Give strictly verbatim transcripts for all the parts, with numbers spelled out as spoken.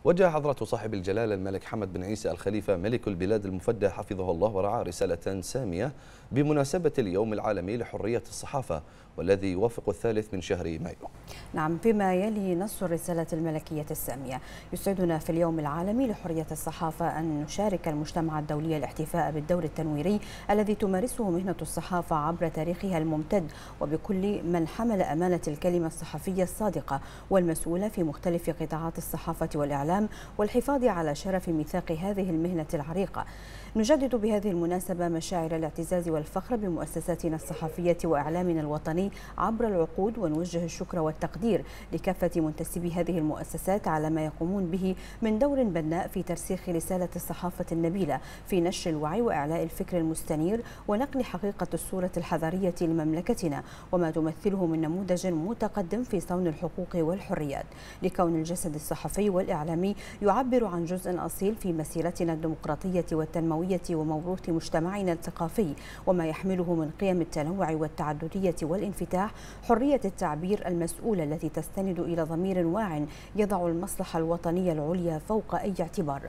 وجه حضرة صاحب الجلالة الملك حمد بن عيسى الخليفة ملك البلاد المفدى حفظه الله ورعاه رسالة سامية بمناسبة اليوم العالمي لحرية الصحافة والذي يوافق الثالث من شهر مايو. نعم، بما يلي نص الرسالة الملكية السامية: يسعدنا في اليوم العالمي لحرية الصحافة أن نشارك المجتمع الدولي الاحتفاء بالدور التنويري الذي تمارسه مهنة الصحافة عبر تاريخها الممتد، وبكل من حمل أمانة الكلمة الصحفية الصادقة والمسؤولة في مختلف قطاعات الصحافة والإعلام والحفاظ على شرف ميثاق هذه المهنة العريقة. نجدد بهذه المناسبة مشاعر الاعتزاز والفخر بمؤسساتنا الصحفية وإعلامنا الوطني عبر العقود، ونوجه الشكر والتقدير لكافة منتسبي هذه المؤسسات على ما يقومون به من دور بناء في ترسيخ رسالة الصحافة النبيلة في نشر الوعي وإعلاء الفكر المستنير ونقل حقيقة الصورة الحضارية لمملكتنا وما تمثله من نموذج متقدم في صون الحقوق والحريات، لكون الجسد الصحفي والإعلامي يعبر عن جزء أصيل في مسيرتنا الديمقراطية والتنموية وموروث مجتمعنا الثقافي وما يحمله من قيم التنوع والتعددية والانفتاح، حرية التعبير المسؤولة التي تستند إلى ضمير واع يضع المصلحة الوطنية العليا فوق أي اعتبار.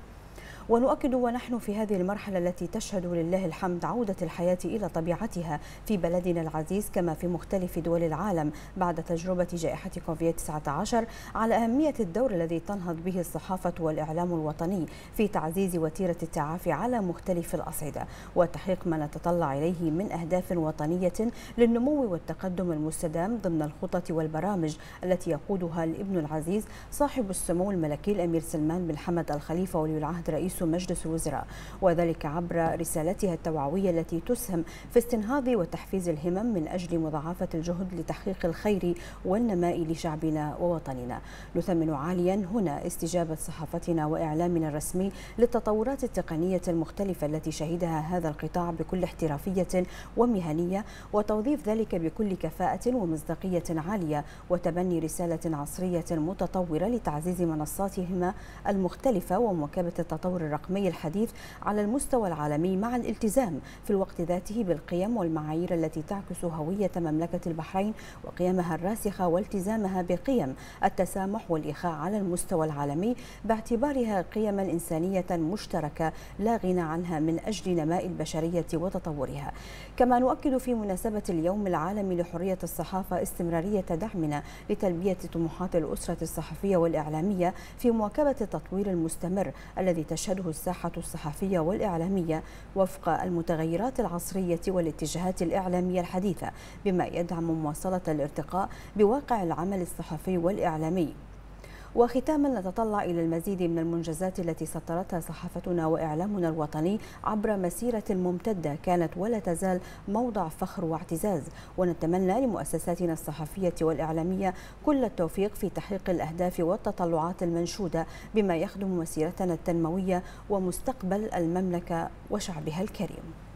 ونؤكد ونحن في هذه المرحلة التي تشهد لله الحمد عودة الحياة إلى طبيعتها في بلدنا العزيز كما في مختلف دول العالم بعد تجربة جائحة كوفيد تسعة عشر، على أهمية الدور الذي تنهض به الصحافة والإعلام الوطني في تعزيز وتيرة التعافي على مختلف الأصعدة وتحقيق ما نتطلع إليه من أهداف وطنية للنمو والتقدم المستدام ضمن الخطط والبرامج التي يقودها الابن العزيز صاحب السمو الملكي الأمير سلمان بن حمد الخليفة ولي العهد رئيس مجلس الوزراء، وذلك عبر رسالتها التوعوية التي تسهم في استنهاض وتحفيز الهمم من أجل مضاعفة الجهد لتحقيق الخير والنماء لشعبنا ووطننا. نثمن عاليا هنا استجابة صحافتنا وإعلامنا الرسمي للتطورات التقنية المختلفة التي شهدها هذا القطاع بكل احترافية ومهنية، وتوظيف ذلك بكل كفاءة ومصداقية عالية، وتبني رسالة عصرية متطورة لتعزيز منصاتهما المختلفة ومواكبة التطور الرقمي الحديث على المستوى العالمي مع الالتزام في الوقت ذاته بالقيم والمعايير التي تعكس هوية مملكة البحرين وقيمها الراسخة والتزامها بقيم التسامح والإخاء على المستوى العالمي باعتبارها قيما إنسانية مشتركة لا غنى عنها من أجل نماء البشرية وتطورها. كما نؤكد في مناسبة اليوم العالمي لحرية الصحافة استمرارية دعمنا لتلبية طموحات الأسرة الصحفية والإعلامية في مواكبة التطوير المستمر الذي تشهده الساحة الصحفية والإعلامية وفق المتغيرات العصرية والاتجاهات الإعلامية الحديثة، بما يدعم مواصلة الارتقاء بواقع العمل الصحفي والإعلامي. وختاما نتطلع إلى المزيد من المنجزات التي سطرتها صحافتنا وإعلامنا الوطني عبر مسيرة ممتدة كانت ولا تزال موضع فخر واعتزاز، ونتمنى لمؤسساتنا الصحفية والإعلامية كل التوفيق في تحقيق الأهداف والتطلعات المنشودة بما يخدم مسيرتنا التنموية ومستقبل المملكة وشعبها الكريم.